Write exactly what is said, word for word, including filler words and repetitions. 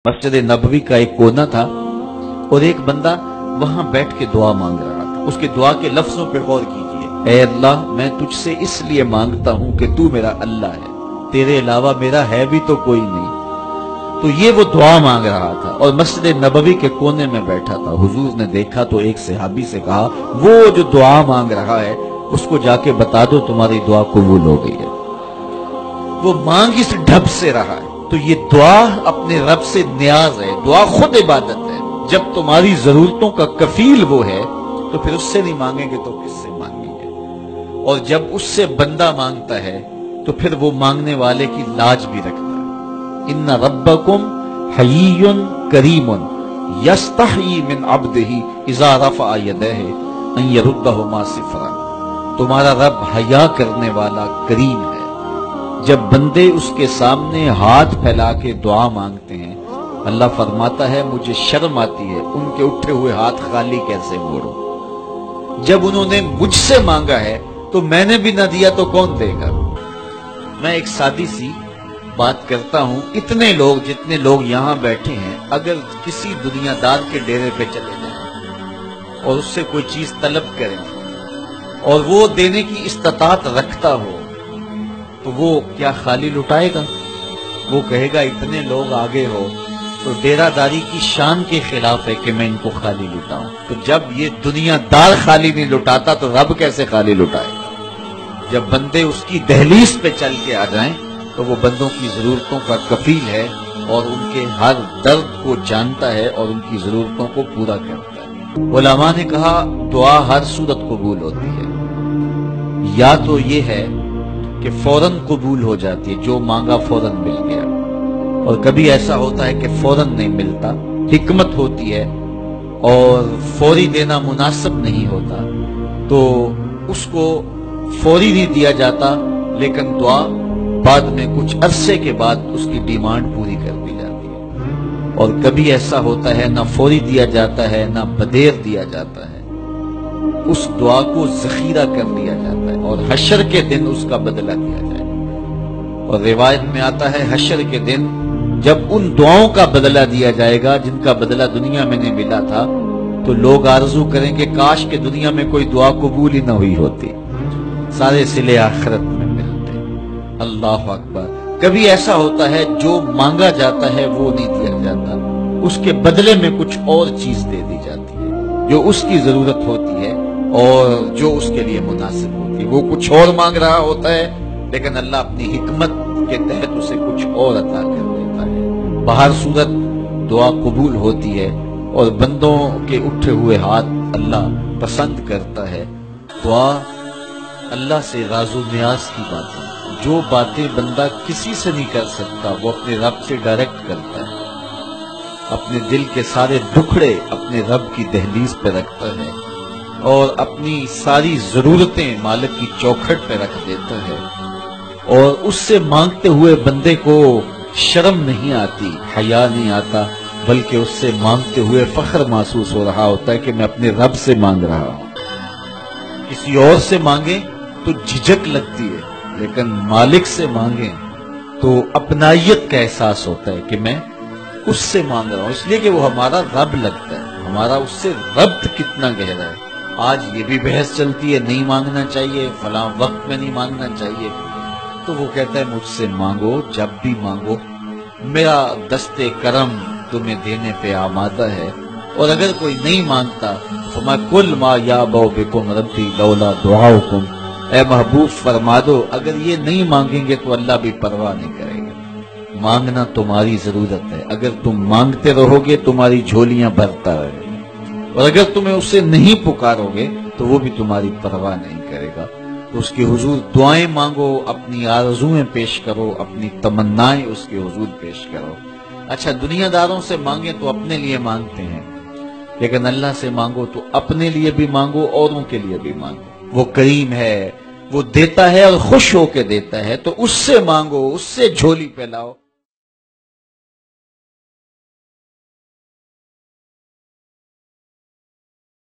मस्जिद नबवी का एक कोना था और एक बंदा वहां बैठ के दुआ मांग रहा था। उसके दुआ के लफ्जों पे गौर कीजिए। ऐ अल्लाह, मैं तुझसे इसलिए मांगता हूं कि तू मेरा अल्लाह है, तेरे अलावा मेरा है भी तो कोई नहीं। तो ये वो दुआ मांग रहा था और मस्जिद नबवी के कोने में बैठा था। हुजूर ने देखा तो एक सहाबी से कहा, वो जो दुआ मांग रहा है उसको जाके बता दो तुम्हारी दुआ कबूल हो गई है। वो मांग इस ढब से रहा है। तो ये दुआ अपने रब से न्याज है, दुआ खुद इबादत है। जब तुम्हारी जरूरतों का कफील वो है तो फिर उससे नहीं मांगेंगे तो किससे मांगेंगे। और जब उससे बंदा मांगता है तो फिर वो मांगने वाले की लाज भी रखता है। इन्ना रब्बकुम हय्युन करीमुन यस्तही मिन अब्दिही इज़ा रफ़अ यदैहि अन यरुद्दहुमा सिफ़रा। तुम्हारा रब हया करने वाला करीम है। जब बंदे उसके सामने हाथ फैला के दुआ मांगते हैं, अल्लाह फरमाता है मुझे शर्म आती है उनके उठे हुए हाथ खाली कैसे मोड़ो। जब उन्होंने मुझसे मांगा है तो मैंने भी ना दिया तो कौन देगा। मैं एक सादी सी बात करता हूं, इतने लोग जितने लोग यहां बैठे हैं, अगर किसी दुनियादार के डेरे पे चले जाएं और उससे कोई चीज तलब करें और वो देने की इस्तात रखता हो तो वो क्या खाली लुटाएगा? वो कहेगा इतने लोग आगे हो तो डेरादारी की शान के खिलाफ है कि मैं इनको खाली लुटाऊं। तो जब ये दुनियादार खाली नहीं लुटाता तो रब कैसे खाली लुटाएगा। जब बंदे उसकी दहलीज पे चल के आ जाएं तो वो बंदों की जरूरतों का कफील है और उनके हर दर्द को जानता है और उनकी जरूरतों को पूरा करता है। उलमा ने कहा दुआ हर सूरत कबूल होती है। या तो ये है कि फौरन कबूल हो जाती है, जो मांगा फौरन मिल गया, और कभी ऐसा होता है कि फौरन नहीं मिलता, हिकमत होती है और फौरी देना मुनासिब नहीं होता तो उसको फौरी नहीं दिया जाता, लेकिन दुआ बाद में कुछ अरसे के बाद उसकी डिमांड पूरी कर दी जाती है। और कभी ऐसा होता है ना फौरी दिया जाता है ना बदेर दिया जाता है, उस दुआ को जखीरा कर लिया जाता है और हशर के दिन उसका बदला दिया जाएगा। और रिवायत में आता है हशर के दिन जब उन दुआओं का बदला दिया जाएगा जिनका बदला दुनिया में नहीं मिला था, तो लोग आरजू करेंगे काश के दुनिया में कोई दुआ कबूल ही न हुई होती, सारे सिले आखिरत में मिलते। अल्लाह अकबर। कभी ऐसा होता है जो मांगा जाता है वो नहीं दिया जाता, उसके बदले में कुछ और चीज दे दी जाती है जो उसकी जरूरत होती है और जो उसके लिए मुनासिब होती है। वो कुछ और मांग रहा होता है लेकिन अल्लाह अपनी हिकमत के तहत उसे कुछ और अता कर देता है। बाहर सूरत दुआ कबूल होती है और बंदों के उठे हुए हाथ अल्लाह पसंद करता है। दुआ अल्लाह से राजो न्याज की बात है। जो बातें बंदा किसी से नहीं कर सकता वो अपने रब से डायरेक्ट करता है। अपने दिल के सारे दुखड़े अपने रब की दहलीज पे रखता है और अपनी सारी जरूरतें मालिक की चौखट पे रख देता है। और उससे मांगते हुए बंदे को शर्म नहीं आती, हया नहीं आता, बल्कि उससे मांगते हुए फख्र महसूस हो रहा होता है कि मैं अपने रब से मांग रहा हूं। किसी और से मांगे तो झिझक लगती है, लेकिन मालिक से मांगे तो अपनाइयत का एहसास होता है कि मैं उससे मांग रहा हूं, इसलिए कि वो हमारा रब लगता है। हमारा उससे रब्त कितना गहरा है। आज ये भी बहस चलती है नहीं मांगना चाहिए, फलां वक्त में नहीं मांगना चाहिए, तो वो कहता है मुझसे मांगो जब भी मांगो, मेरा दस्ते करम तुम्हें देने पे आमादा है। और अगर कोई नहीं मांगता तो मैं कुल मा या बो बिकुम रब्बी लौला दुआउकुम, ऐ महबूब फरमा दो अगर ये नहीं मांगेंगे तो अल्लाह भी परवाह नहीं करेगा। मांगना तुम्हारी जरूरत है, अगर तुम मांगते रहोगे तुम्हारी झोलियां भरता रहेगा, और अगर तुम्हें उससे नहीं पुकारोगे तो वो भी तुम्हारी परवाह नहीं करेगा। तो उसके हुजूर दुआएं मांगो, अपनी आरज़ुएं पेश करो, अपनी तमन्नाएं उसके हुजूर पेश करो। अच्छा, दुनियादारों से मांगे तो अपने लिए मांगते हैं, लेकिन अल्लाह से मांगो तो अपने लिए भी मांगो, औरों के लिए भी मांगो। वो करीम है, वो देता है और खुश होके देता है, तो उससे मांगो, उससे झोली फैलाओ।